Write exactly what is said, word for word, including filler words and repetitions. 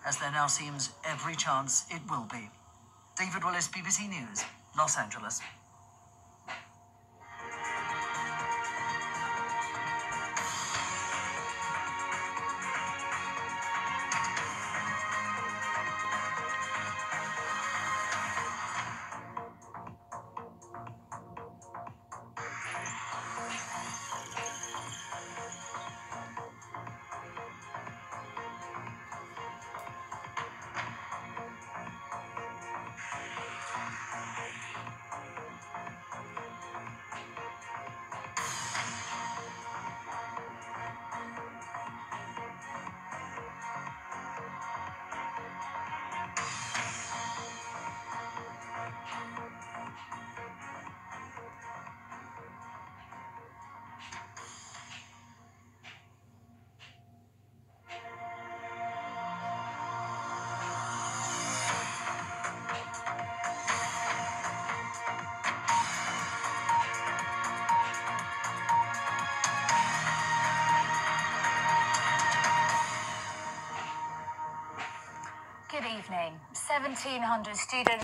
as there now seems every chance it will be. David Willis, B B C News, Los Angeles. Good evening. seventeen hundred students